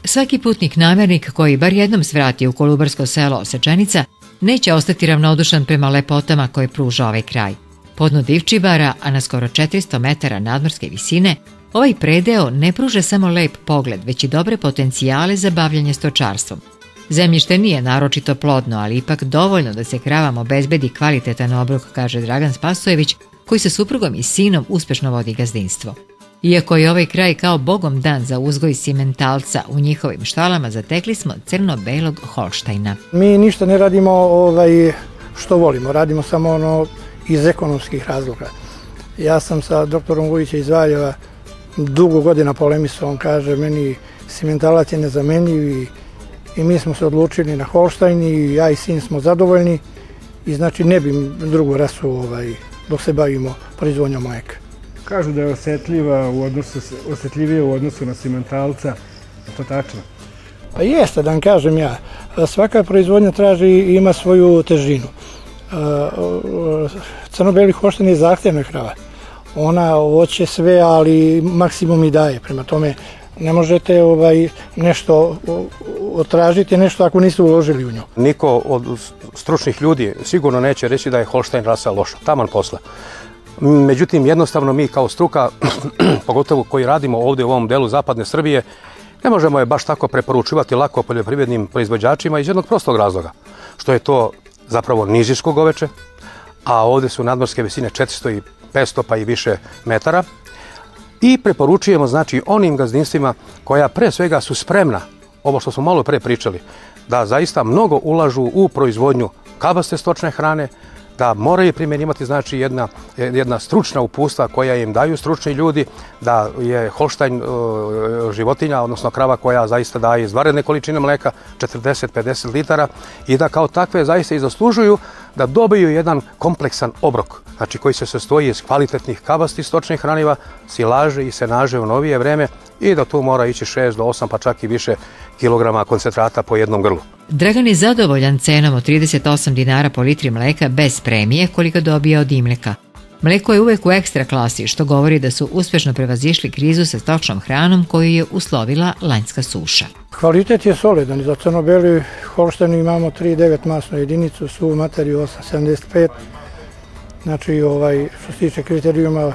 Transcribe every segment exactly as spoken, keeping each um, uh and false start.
Svaki putnik namernik koji bar jednom svrati u kolubarsko selo Osečenica neće ostati ravnodušan prema lepotama koje pruža ovaj kraj. Podno Divčibara, a na skoro četiristo metara nadmorske visine, ovaj predeo ne pruža samo lep pogled, već i dobre potencijale za bavljanje stočarstvom. Zemljište nije naročito plodno, ali ipak dovoljno da se kravama obezbedi kvalitetan obrok, kaže Dragan Spasojević, koji sa suprugom i sinom uspešno vodi gazdinstvo. Iako je ovaj kraj kao bogom dan za uzgoj simentalca, u njihovim štalama zatekli smo crno-belog Holštajna. Mi ništa ne radimo ovaj, što volimo, radimo samo ono iz ekonomskih razloga. Ja sam sa doktorom Vujića iz Valjeva dugo godina polemisao, on kaže meni simentalac je nezamenljiv i, i mi smo se odlučili na Holštajn i ja i sin smo zadovoljni i znači ne bi drugu rasu ovaj, dok se bavimo proizvodnjom mlijeka. Kažu da je osjetljiva u odnosu, osjetljivije u odnosu na simentalca, je to tačno? Pa jeste, da vam kažem ja. Svaka proizvodnja traži i ima svoju težinu. Crno-beli Holštajn je zahtjevna krava. Ona hoće sve, ali maksimum i daje. Prema tome ne možete ovaj, nešto otražiti, nešto ako niste uložili u nju. Niko od stručnih ljudi sigurno neće reći da je Holštajn rasa loša, taman posla. Međutim, jednostavno mi kao struka, pogotovo koji radimo ovdje u ovom delu zapadne Srbije, ne možemo je baš tako preporučivati lako poljoprivrednim proizvođačima iz jednog prostog razloga, što je to zapravo nizinsko goveče, a ovdje su nadmorske visine četiristo i petsto pa i više metara. I preporučujemo znači onim gazdinstvima koja pre svega su spremna, ovo što smo malo pre pričali, da zaista mnogo ulažu u proizvodnju kabaste stočne hrane, da moraju primjenjivati znači jedna, jedna stručna uputstva koja im daju stručni ljudi, da je Holštajn uh, životinja, odnosno krava koja zaista daje izvanredne količine mleka, četrdeset do pedeset litara, i da kao takve zaista i zaslužuju da dobiju jedan kompleksan obrok, znači koji se sastoji iz kvalitetnih kabastih stočnih hraniva, silaže i senaže u novije vreme i da tu mora ići šest do osam pa čak i više kilograma koncentrata po jednom grlu. Dragan je zadovoljan cenom od trideset osam dinara po litri mleka bez premije koliko dobija od Imleka. Mleko je uvek u ekstra klasi, što govori da su uspešno prevazišli krizu sa stočnom hranom koju je uslovila lanjska suša. Kvalitet je solidan. Za crno-beli Holštajn imamo tri zarez devet masnu jedinicu, suvu materiju osam zarez sedamdeset pet. Znači, ovaj, što se tiče kriterijuma,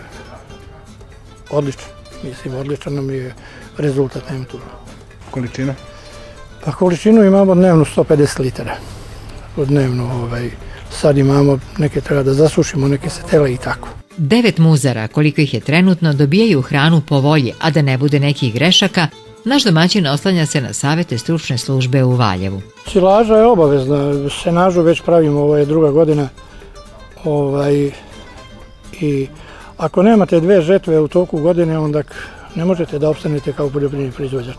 odličan. Mislim, odličan nam je rezultat, nema tu. Količina? Pa količinu imamo dnevno sto pedeset litara. Dnevno, ovaj, sad imamo, neke treba da zasušimo, neke se tele i tako. Devet muzara, koliko ih je trenutno, dobijaju hranu po volji, a da ne bude nekih grešaka, naš domaćin oslanja se na savete stručne službe u Valjevu. Silaža je obavezna, senažu već pravimo, ovo je druga godina. Ovaj, i ako nemate dve žetve u toku godine, onda ne možete da opstanete kao poljoprivredni proizvođač.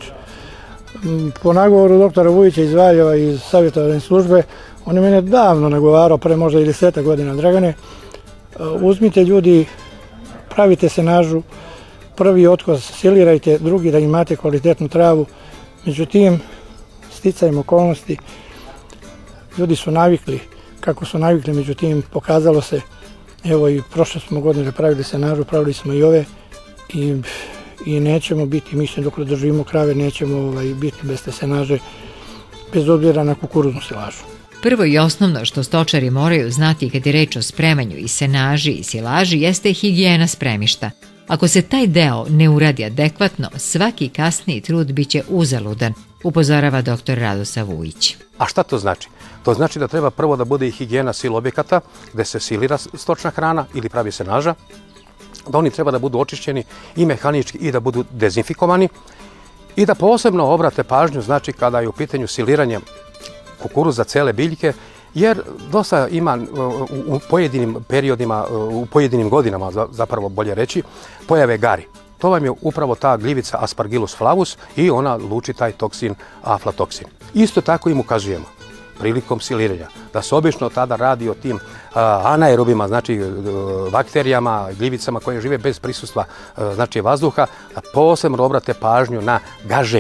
Po nagovoru doktora Vujića iz Valjeva iz savjetodavne službe, on je mene davno nagovarao, pre možda i deseta godina, Dragane, uzmite ljudi, pravite senažu, prvi otkos silirajte, drugi da imate kvalitetnu travu. Međutim, sticajem okolnosti, ljudi su navikli, kako su navikli, međutim, pokazalo se, evo i prošle smo godine pravili senažu, pravili smo i ove i, i nećemo biti, mislim dok držimo krave, nećemo ovaj, biti bez te senaže, bez obzira na kukuruznu silažu. Prvo i osnovno što stočari moraju znati kad je reč o spremanju i senaži i silaži jeste higijena spremišta. Ako se taj deo ne uradi adekvatno, svaki kasniji trud biće uzaludan, upozorava doktor Radosa Vujić. A šta to znači? To znači da treba prvo da bude i higijena sil objekata gde se silira stočna hrana ili pravi senaža, da oni treba da budu očišćeni i mehanički i da budu dezinfikovani i da posebno obrate pažnju, znači kada je u pitanju siliranje kukuruza cele biljke, jer dosta ima u pojedinim periodima, u pojedinim godinama, zapravo bolje reći, pojave gari. To vam je upravo ta gljivica Aspergillus flavus i ona luči taj toksin aflatoksin. Isto tako im ukazujemo prilikom siliranja da se obično tada radi o tim anaerobima, znači bakterijama, gljivicama koje žive bez prisustva znači vazduha, da posebno obrate pažnju na gaženje.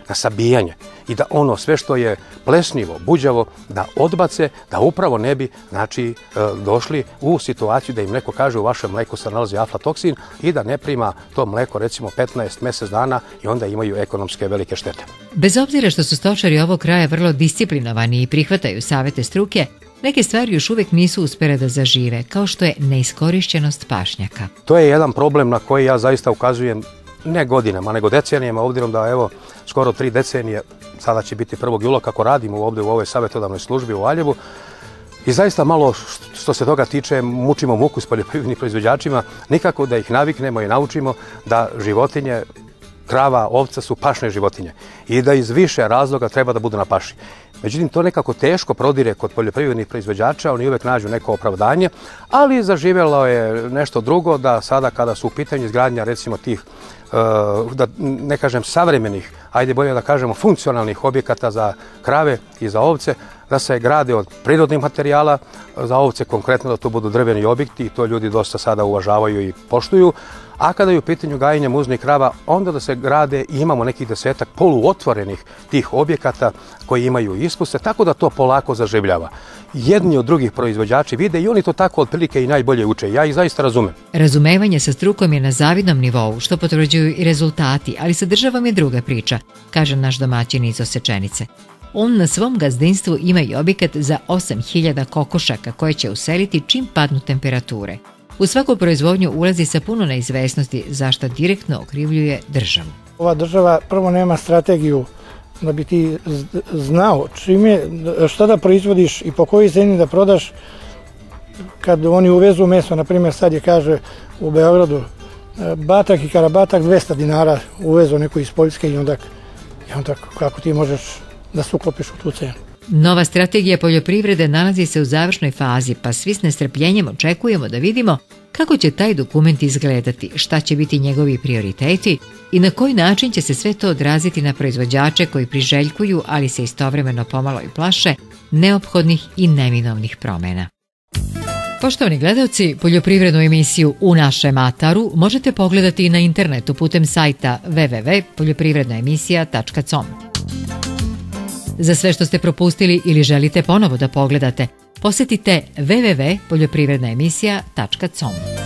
na sabijanje i da ono sve što je plesnivo, buđavo, da odbace, da upravo ne bi znači, došli u situaciju da im neko kaže u vašem mleku se nalazi aflatoksin i da ne prima to mleko recimo petnaest mjesec dana i onda imaju ekonomske velike štete. Bez obzira što su stočari ovog kraja vrlo disciplinovani i prihvataju savete struke, neke stvari još uvijek nisu uspjele da zažive, kao što je neiskorišćenost pašnjaka. To je jedan problem na koji ja zaista ukazujem ne godinama, nego decenijama, obzirom da evo skoro tri decenije, sada će biti prvog jula kako radimo ovdje u ovoj savjetodavnoj službi u Valjevu. I zaista malo što se toga tiče mučimo muku s poljoprivrednim proizvođačima, nikako da ih naviknemo i naučimo da životinje, krava, ovca su pašne životinje i da iz više razloga treba da budu na paši. Međutim, to nekako teško prodire kod poljoprivrednih proizvođača, oni uvijek nađu neko opravdanje, ali zaživjelo je nešto drugo da sada kada su u pitanju izgradnja recimo tih, da ne kažem savremenih, ajde bolje da kažemo funkcionalnih objekata za krave i za ovce, da se grade od prirodnih materijala, za ovce konkretno da to budu drveni objekti i to ljudi dosta sada uvažavaju i poštuju. A kada je u pitanju gajenja muznih krava, onda da se grade i imamo nekih desetak poluotvorenih tih objekata koji imaju ispuste, tako da to polako zaživljava. Jedni od drugih proizvođači vide i oni to tako otprilike i najbolje uče. Ja ih zaista razumem. Razumevanje sa strukom je na zavidnom nivou, što potvrđuju i rezultati, ali sa državom je druga priča, kaže naš domaćin iz Osečenice. On na svom gazdinstvu ima i objekat za osam hiljada kokošaka koje će useliti čim padnu temperature. U svaku proizvodnju ulazi sa puno neizvesnosti, zašto direktno okrivljuje državu. Ova država prvo nema strategiju da bi ti znao čime, šta da proizvodiš i po kojoj ceni da prodaš. Kad oni uvezu meso, na primjer sad je kaže u Beogradu batak i karabatak dvesta dinara uvezu neko iz Poljske i onda, i onda kako ti možeš da se uklopiš u tu cenu. Nova strategija poljoprivrede nalazi se u završnoj fazi, pa svi s nestrpljenjem očekujemo da vidimo kako će taj dokument izgledati, šta će biti njegovi prioriteti i na koji način će se sve to odraziti na proizvođače koji priželjkuju, ali se istovremeno pomalo i plaše, neophodnih i neminovnih promjena. Poštovani gledalci, poljoprivrednu emisiju U našem ataru možete pogledati i na internetu putem sajta w w w tačka poljoprivredna emisija tačka com. Za sve što ste propustili ili želite ponovo da pogledate, posjetite w w w tačka poljoprivredna emisija tačka com.